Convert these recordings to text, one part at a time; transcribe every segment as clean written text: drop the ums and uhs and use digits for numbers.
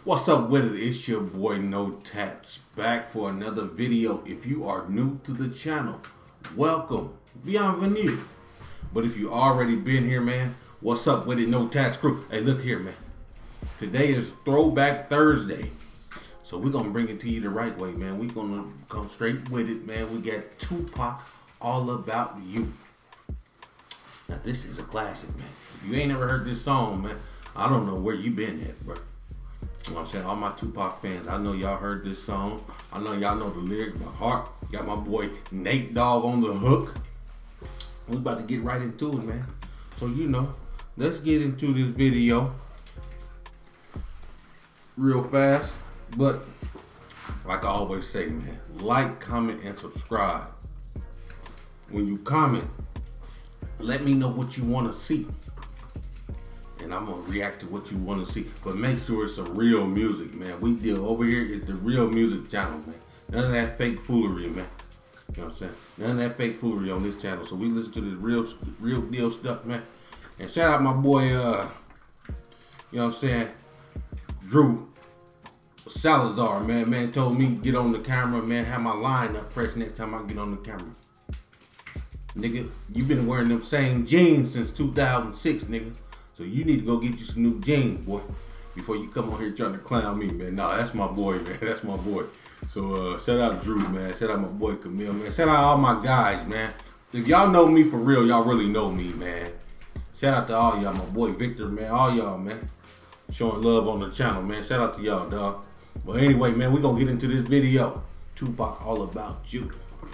What's up with it? It's your boy No Tatts back for another video. If you are new to the channel, welcome, bienvenue. But if you already been here, man, what's up with it? No Tatts crew. Hey, look here, man. Today is Throwback Thursday, so we're gonna bring it to you the right way, man. We're gonna come straight with it, man. We got Tupac, All About You. Now this is a classic, man. If you ain't ever heard this song, man, I don't know where you been at, bro. You know what I'm saying? All my Tupac fans, I know y'all heard this song. I know y'all know the lyrics by heart. Got my boy Nate Dogg on the hook. We about to get right into it, man. So, you know, let's get into this video real fast. But, like I always say, man, like, comment, and subscribe. When you comment, let me know what you want to see. And I'm gonna react to what you want to see, but make sure it's some real music, man. We deal over here is the real music channel, man. None of that fake foolery, man. You know what I'm saying? None of that fake foolery on this channel. So we listen to this real deal stuff, man. And shout out my boy, you know what I'm saying, Drew Salazar, man. Man told me get on the camera, man. Have my line up fresh next time I get on the camera. Nigga, you been wearing them same jeans since 2006, nigga. So you need to go get you some new jeans, boy, before you come on here trying to clown me, man. Nah, that's my boy, man. That's my boy. So shout out Drew, man. Shout out my boy Camille, man. Shout out all my guys, man. If y'all know me for real, y'all really know me, man. Shout out to all y'all, my boy Victor, man. All y'all, man. Showing love on the channel, man. Shout out to y'all, dog. But anyway, man, we gonna get into this video. Tupac, All About You.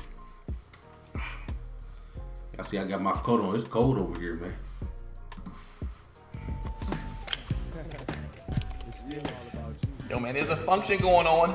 Y'all see I got my coat on. It's cold over here, man. Yo, man, there's a function going on.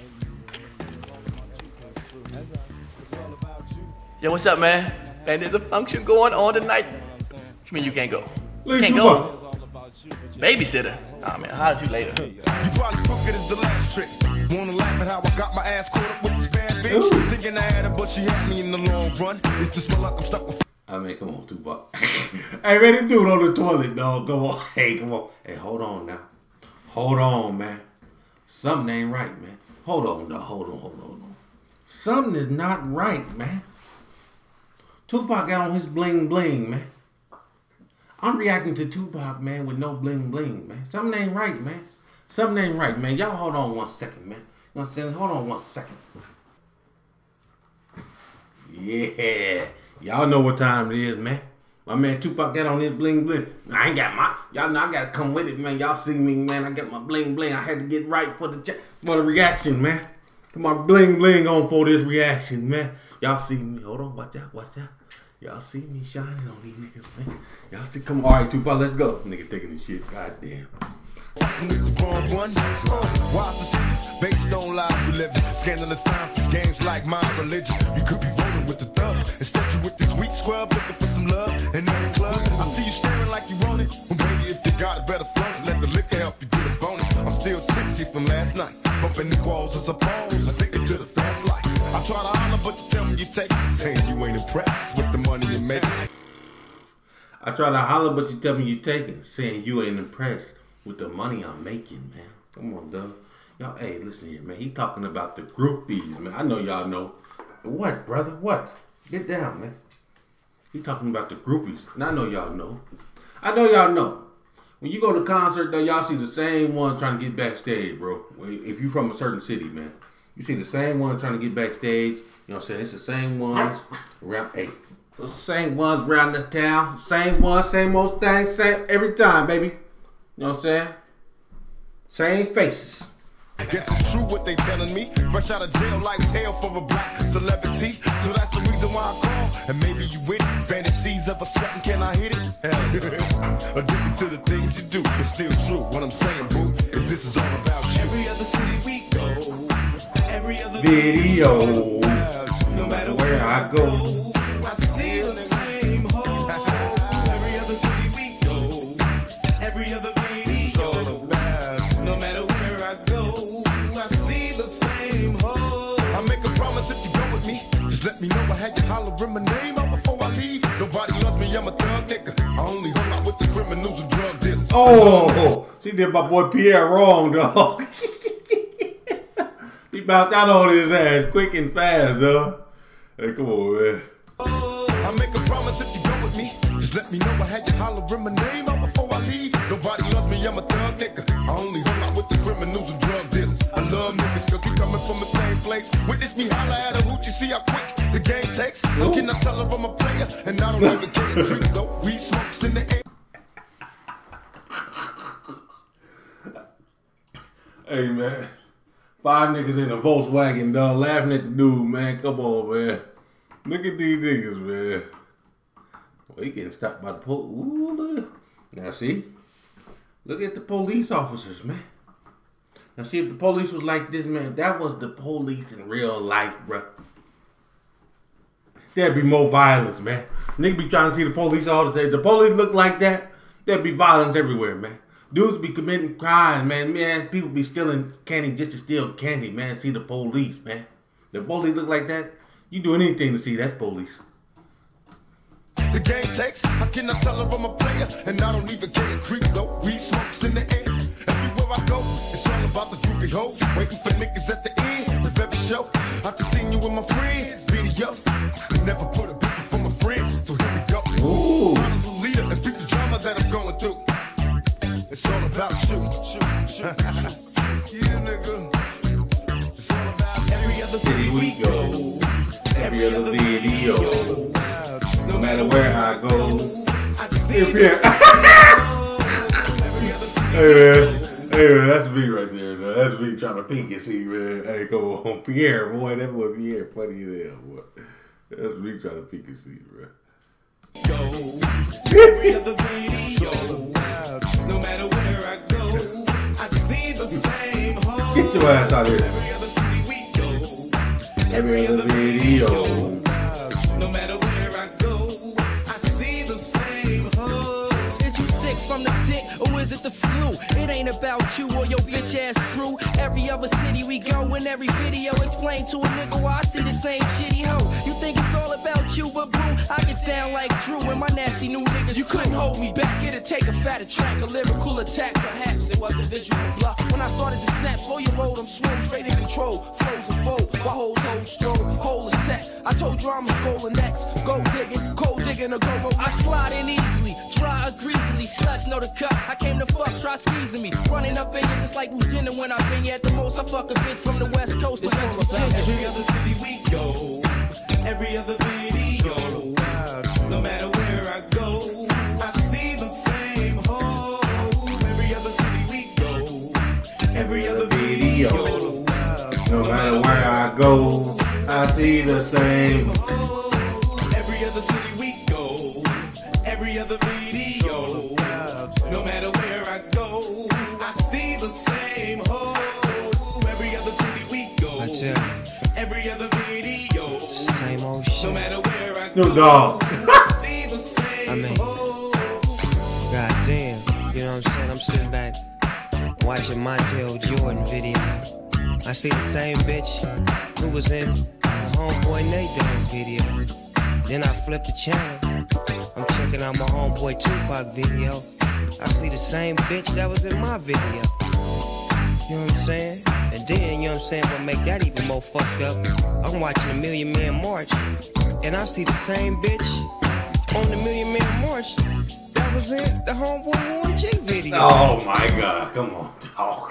Yo, what's up, man? Man, there's a function going on tonight. What you mean you can't go? You can't go? Babysitter? Nah, man, I'll holler at you later. You probably took it as the last trick. Wanna laugh at how I got my ass caught up with this bad bitch? Thinking I had her, but she had me in the long run. It's just my luck, I'm stuck with. I mean, come on, Tupac. Hey, man, this dude on the toilet, dog. Come on. Hey, come on. Hey, hold on now. Hold on, man. Something ain't right, man. Hold on, dog. Hold on. Something is not right, man. Tupac got on his bling bling, man. I'm reacting to Tupac, man, with no bling bling, man. Something ain't right, man. Something ain't right, man. Y'all hold on 1 second, man. You know what I'm saying? Hold on 1 second. Yeah. Y'all know what time it is, man. My man Tupac got on his bling bling. I ain't got my, y'all know I gotta come with it, man. Y'all see me, man. I got my bling bling. I had to get right for the reaction, man. Get my bling bling on for this reaction, man. Y'all see me. Hold on, watch out. Y'all see me shining on these niggas, man. Y'all see, come on. All right, Tupac, let's go. Nigga taking this shit. Goddamn. Wise decisions based on lies we live in. Scandalous times, it's games like my religion. You could be rolling with the thug. Instead you with this weak scrub looking for some love in every club. I see you staring like you want it. Well, baby, if you got it, better float it. Let the liquor help you get a bonus. I'm still tipsy from last night. Bumping the walls as a pose. Addicted to the fast life. I try to holler, but you tell me you take it. Saying you ain't impressed with the money you make. I try to holler, but you tell me you take it. Saying you ain't impressed with the money I'm making, man. Come on, dog. Y'all, hey, listen here, man. He talking about the groupies, man. I know y'all know. What, brother? What? Get down, man. He talking about the groupies. And I know y'all know. I know y'all know. When you go to concert, though, y'all see the same one trying to get backstage, bro. If you from a certain city, man. You see the same one trying to get backstage. You know what I'm saying? It's the same ones around, hey. The same ones around the town. Same ones, same old thing, same every time, baby. You know what I'm saying? Same faces. Guess it's true what they telling me. Fresh out of jail like hell for a black celebrity. So that's the reason why I call. And maybe you with it. Fantasies of a sweating, can I hit it? Addicted to the things you do. It's still true. What I'm saying, boo, is this is all about you. Every other city we go. Every other video. No matter where I go. I see the same hole. Every other city we go. Every other video. No matter where I go, I see the same hole. I make a promise if you go with me. Just let me know I had you hollering my name out before I leave. Nobody loves me, I'm a thug nigga. I only hung out with the criminals and drug dealers. Oh, she did my boy Pierre wrong, dog. She bounced out on his ass quick and fast, dog. Hey, come on, man. I make a promise if you go with me. Just let me know I had you hollering my name out before I leave. Nobody loves me, I'm a thug nigga. I only hung out with the criminals and drug dealers. I love niggas cause we coming from the same place. Witness me holler at a hoochie, see how quick the game takes. I cannot tell her I'm a player, and I don't even care to drink though. Weed smokes in the air. Hey, man. 5 niggas in a Volkswagen, dog, laughing at the dude, man. Come on, man. Look at these niggas, man. Well, he getting stopped by the police. Ooh, look. Now, see? Look at the police officers, man. Now, see, if the police was like this, man, that was the police in real life, bro. There'd be more violence, man. Niggas be trying to see the police all the time. If the police look like that, there'd be violence everywhere, man. Dudes be committing crimes, man. Man, people be stealing candy just to steal candy, man. See the police, man. The police look like that, you do anything to see that police. The game takes, I cannot tell her I'm a player, and I don't even care to creep though. Weed smokes in the air. Everywhere I go, it's all about the groovy hoes. Waiting for niggas at the end of every show. I just seen you with my friends, video. Never put a picture for my friends, so here we go. Ooh. I'm the leader and beat the drama that I'm going through. It's all about you. Yeah, nigga. It's all about Every other city we go. Every other video. No matter where I go. I see Hey, man. Hey, man, that's me right there, man. That's me trying to peek and see, man. Hey, come on. Pierre, boy. That boy Pierre funny as hell, boy. That's me trying to peek and see, bro. every other video. No matter where I go, I see the same home. Get your ass out here. Every other city we go. Every other video. No matter where I go, I see the same home. Is you sick from the dick, or is it the flu? It ain't about you or your bitch ass crew. Every other city we go, in every video, explain to a nigga why I see the same shitty hoe. You think it's all about you, but boo, I get down like Drew and my nasty new niggas. You couldn't hold me back, it'd take a fatter track, a lyrical attack. Perhaps it was a visual block. When I started to snap, slow your load, I'm swim straight in control. Flows and fold, while hoes hold stroll, hole is set. I told you I'm scrolling next. Go digging, cold digging, or go roll. I slide in easily, dry or greasily. Sluts know the cut. I came to fuck, try squeezing me. Running up in you just like who's dinner when I've been here at the most. I fuck a bitch from the West Coast to West Virginia. Every other city we go. Every other video. No matter where I go, I see the same home. Every other city we go. Every other video. No matter where I go, I see the same. Every other city we go. Every other video. No matter where I go, I see the same home. Every other city we go. I tell you, Every other video. same old No shit. matter where I Snoop go, Dogg. I see the same I mean, home. goddamn, you know what I'm saying? I'm sitting back watching Montel Jordan video. I see the same bitch who was in the Homeboy Nate Dogg video. Then I flip the channel. I'm checking out my Homeboy Tupac video. I see the same bitch that was in my video. You know what I'm saying? And then, you know what I'm saying, what make that even more fucked up, I'm watching the Million Man March, and I see the same bitch on the Million Man March that was in the Homeboy Warren G video. Oh my God, come on, dog.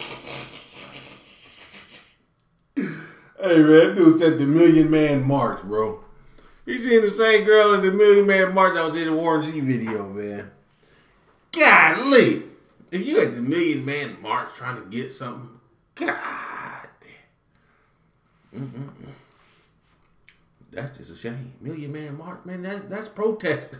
Hey man, dude said the Million Man March, bro. He seen the same girl in the Million Man March that was in the Warren G video, man. Golly. If you at the Million Man March trying to get something, God damn. That's just a shame. Million Man March, man, that's protesting.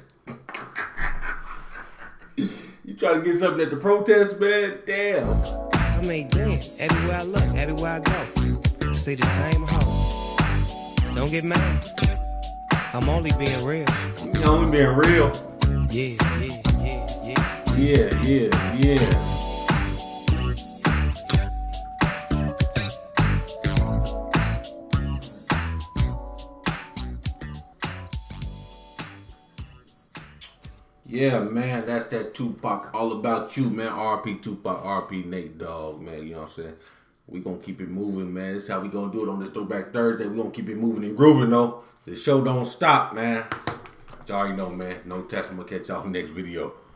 You try to get something at the protest, man? Damn. I mean, damn, everywhere I look, everywhere I go, I see the same hoe. Don't get mad. I'm only being real. You only being real. Yeah. Yeah. Yeah, man, that's that Tupac, all about you, man. RP Tupac, RP Nate Dogg, man. You know what I'm saying? We gonna keep it moving, man. This is how we gonna do it on this Throwback Thursday. We gonna keep it moving and grooving, though. The show don't stop, man. Y'all already know, man. No test. I'm gonna catch y'all next video.